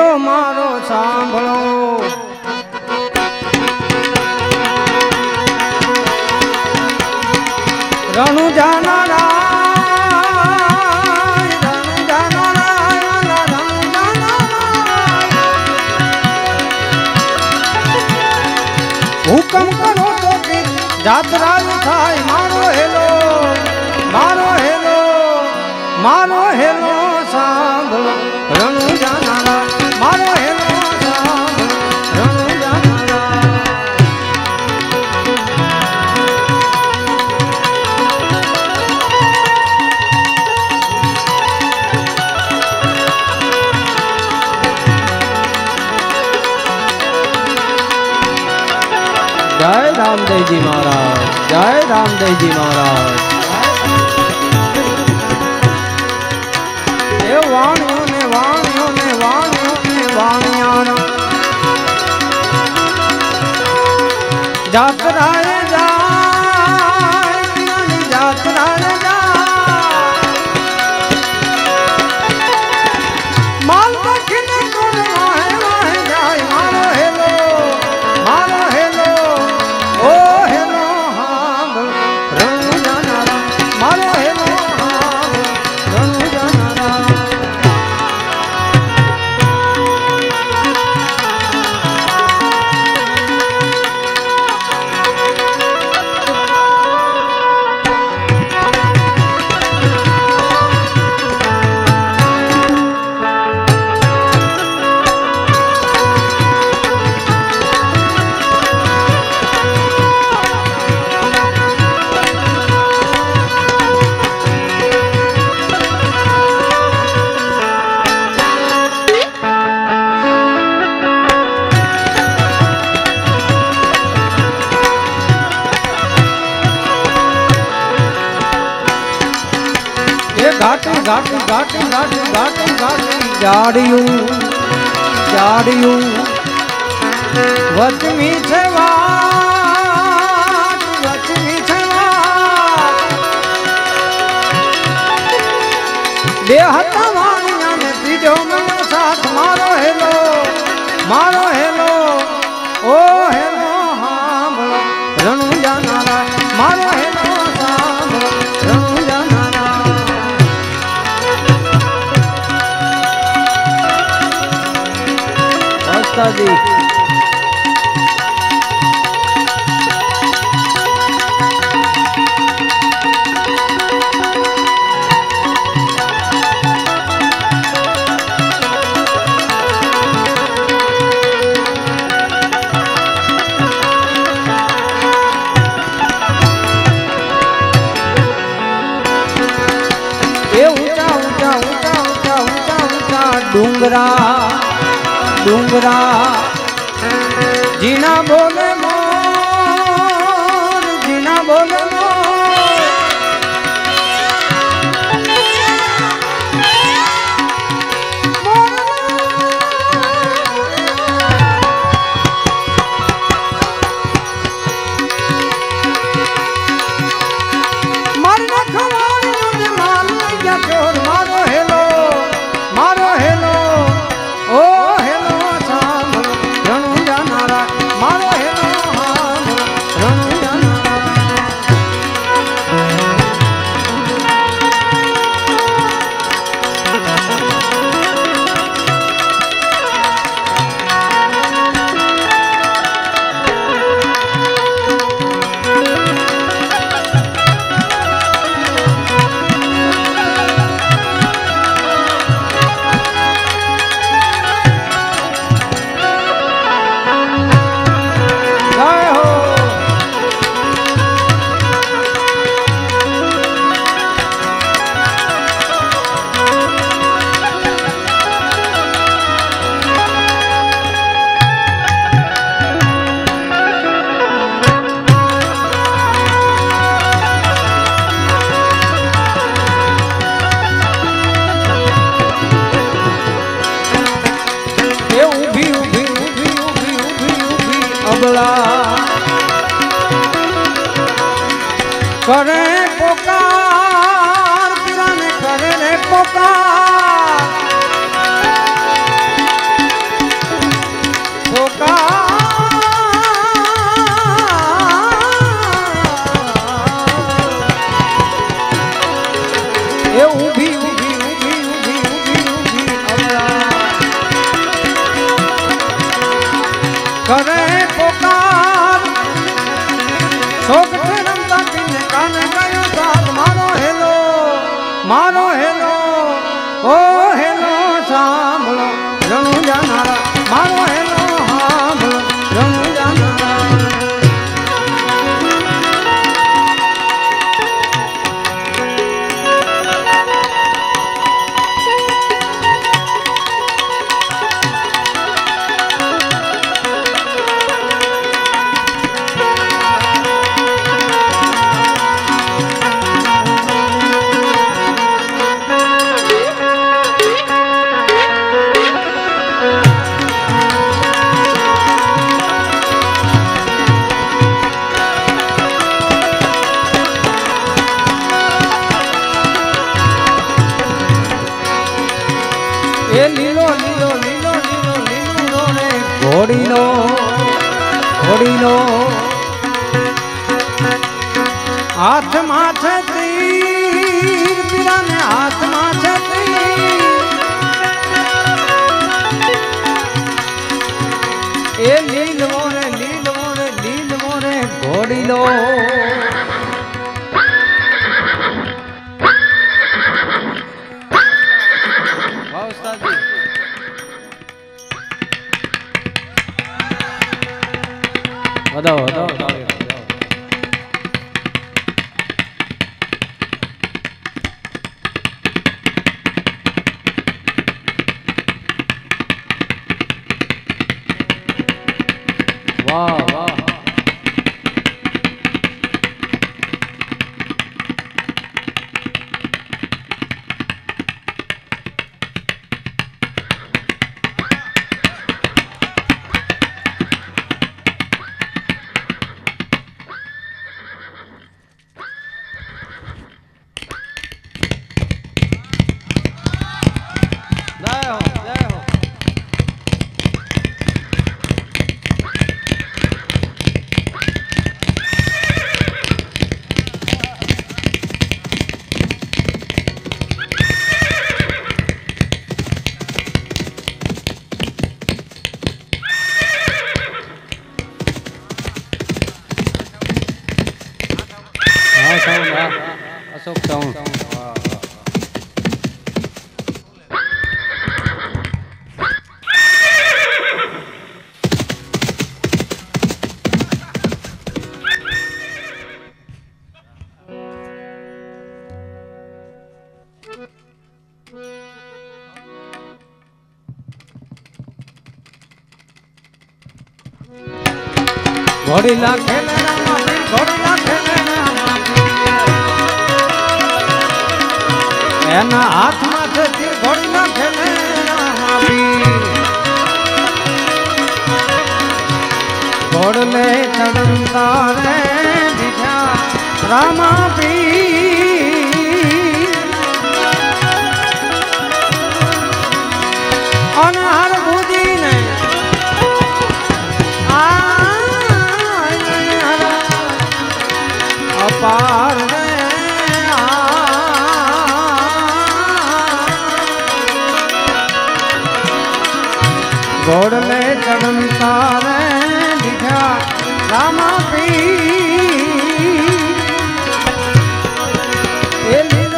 hello મારો સાંભળો રણુ જાનારા હુકમ કરો તો જાત્રા થાય મારો હેલો મારો હેલો મારો હેલો સાંભળો રણુ જાનારા મારો હેલો સાંભળો રણુ જાનારા जय रामदेवजी महाराज जय रामदेवजी महाराज ए वाणियों ने वाणियों ने वाणियों ने वाणियाना जातराए जाए जातराए जाए माल दखिने कोण वाहे वाहे जाए मारो हेलो मारो हेलो ओ हेलो हाँ रंग जानारा मारो हेलो हाँ रंग जानारा घाटी घाटी घाटी घाटी घाटी घाटी जाड़ियों जाड़ियों वचमी छे वाट वचमी छे वाट बे हता वाणिया ने तीजो मनो साथ मारो हेलो ओ हेलो हाँ बोलो रणु जानारा मारो हेलो सांभळो रणु जानारा जी ये ऊंचा ऊंचा ऊंचा ऊंचा ऊंचा ऊंचा डूंगरा डूंगरा जीना बोले मोर जीना बोले मोर मारना खवार माल या चोर मारो हेलो ओ हेलो सांभळो रणु जानारा मारो हेलो हाँ रणु जानारा करे पुकार पीरा ने करे रे पुकार ઘોડીનો ઘોડીનો હાથમાં છે તીર પીરાને હાથમાં છે તીર એ લીલવો રે ઘોડીલો વધાવો વાહ વાહ अशोक साउंड घोड़ीला खेले घोड़ीला खेले एना हाथ में से तीर घोड़ीला खेले घोड़ले चढ़ता रे बिठा रामा पी अनहर बुद्धि ने अपार घोड़ले चढ़ता रे दिखा रामा पी लीलो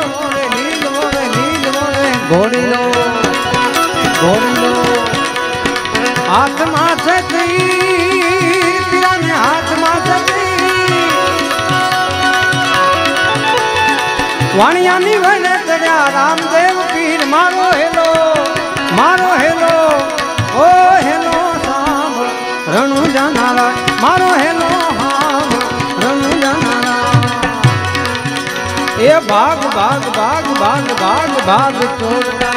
रे घोड़ीलो घोड़ीलो हाथ माथे तीर ने हाथ माथे वाणियानी वने चढ़्या रामदेव पीर मारो हेलो ओ हेलो सांभळ रणु जानारा मारो हेलो सांभळ रणु जानारा ए भाग भाग भाग भाग भाग भाग छोड़ता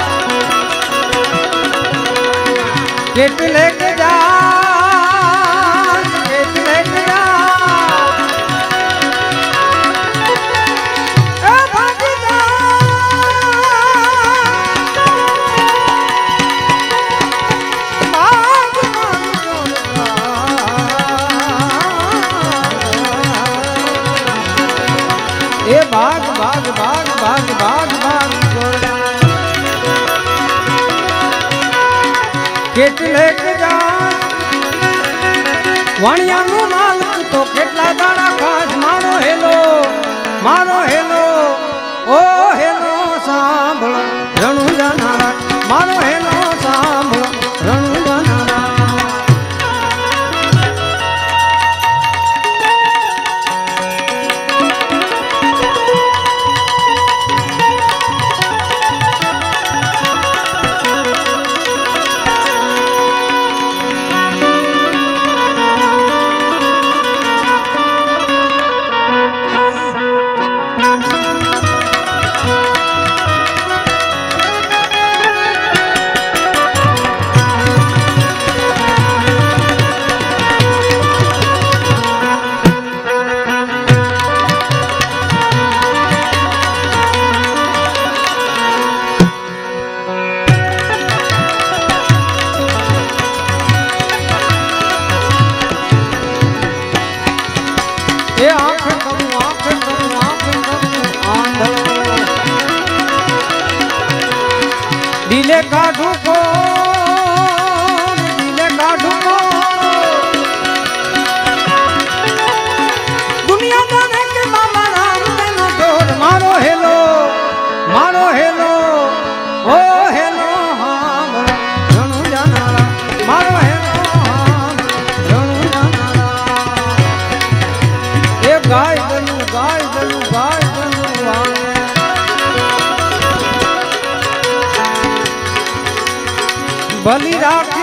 केटले के जा भाग भाग भाग भाग भाग भाग केटले जा वाणियानु मालक तो केटला दाड़ा खास मारो हेलो ओ हेलो सांभळ रणु जानारा मारो हेलो सांभळ रणु जानारा काढू को दिले काढू को दुनिया जाने के बाबा राम तेना जोर मारो हेलो ओ हेलो हम रणु जानारा मारो हेलो हम रणु जानारा ए गाय दलू भली राखी